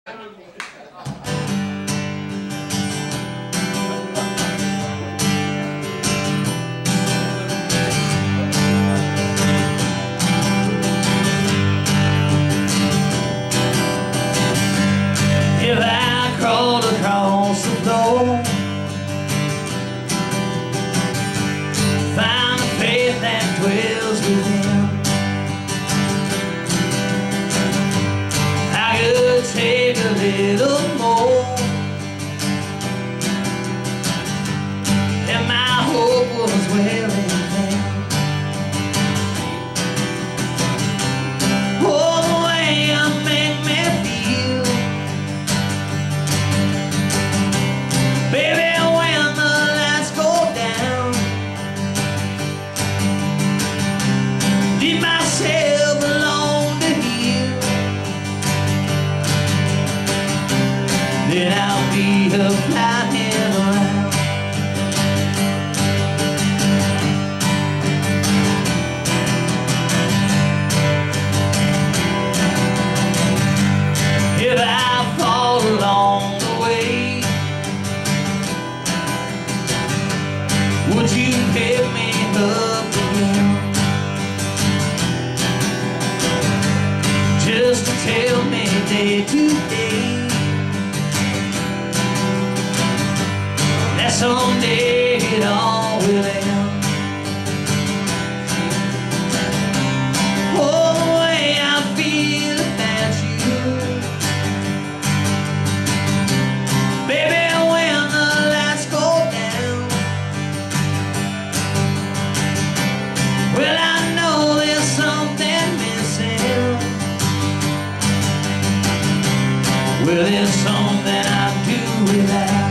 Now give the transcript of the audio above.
If I crawled across the floor, find the faith that dwells within, I could take a little more, and my hope was well in vain. Oh, the way you make me feel, baby, when the lights go down, leave myself alone to heal, then I'll be a flying around. If I fall along the way, would you pick me up again, just to tell me day to day that someday it all will end? Oh, the way I feel about you, baby, when the lights go down, well, I know there's something missing. Well, there's something I do without.